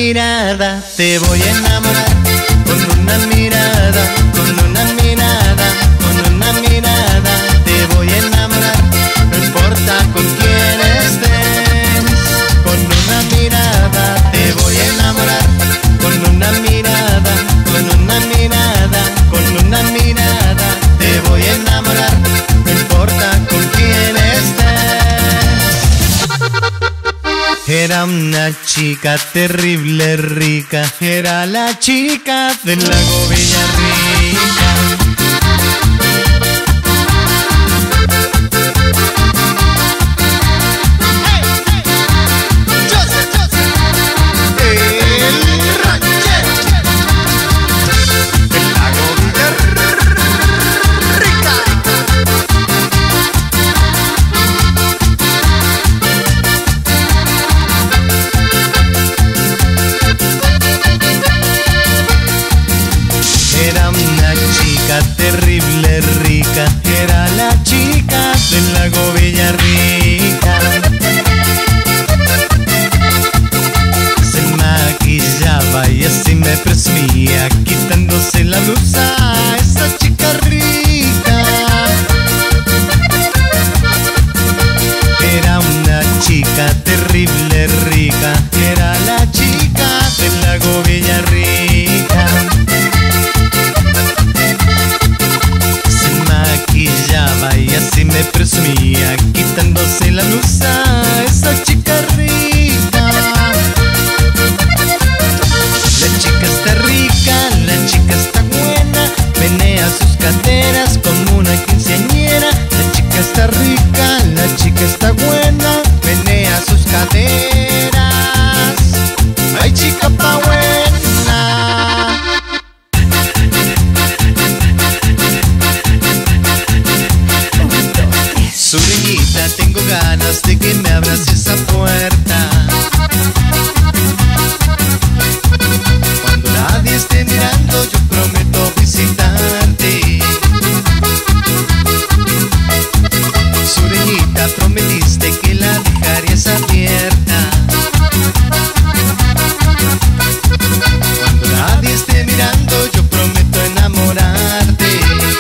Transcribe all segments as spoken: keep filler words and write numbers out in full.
mirada te voy a enamorar. Con una mirada, con una mirada, con una mirada te voy a enamorar. No importa con quién estés, con una mirada te voy a enamorar. Con una mirada, con una mirada, con una mirada te voy a enamorar. No importa con quién estés. Era una chica terrible rica, era la chica del lago Villarrica. Terrible rica, era la chica del lago Villarrica. Se maquillaba y así me presumía, quitándose la blusa, esa chica rica. Era una chica terrible rica, era la chica del lago Villarrica. Y así me presumía, quitándose la blusa, esa chica rica. La chica está rica, la chica está buena, menea sus caderas como una quinceañera. La chica está rica, la chica está buena, menea sus caderas. Ay, chica pa' buena. Sureñita, tengo ganas de que me abras esa puerta. Cuando nadie esté mirando, yo prometo visitarte. Sureñita, prometiste que la dejarías abierta. Cuando nadie esté mirando, yo prometo enamorarte.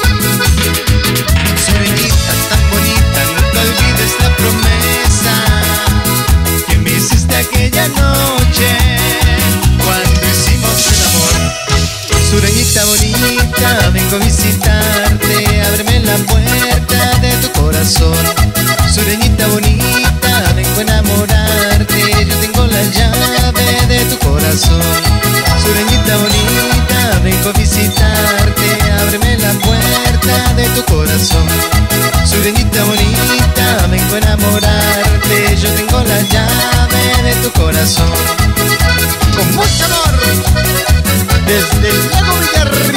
Sureñita, tan bonita, no te olvides la promesa que me hiciste aquella noche cuando hicimos el amor. Sureñita bonita, vengo a visitarte, ábreme la puerta de tu corazón. Sureñita bonita, vengo a enamorarte, yo tengo la llave de tu corazón. Sureñita bonita, vengo a visitarte, ábreme la puerta de tu corazón. Sureñita bonita, vengo a enamorarte, yo tengo la llave de tu corazón. Con mucho amor, desde el lago Villarrica.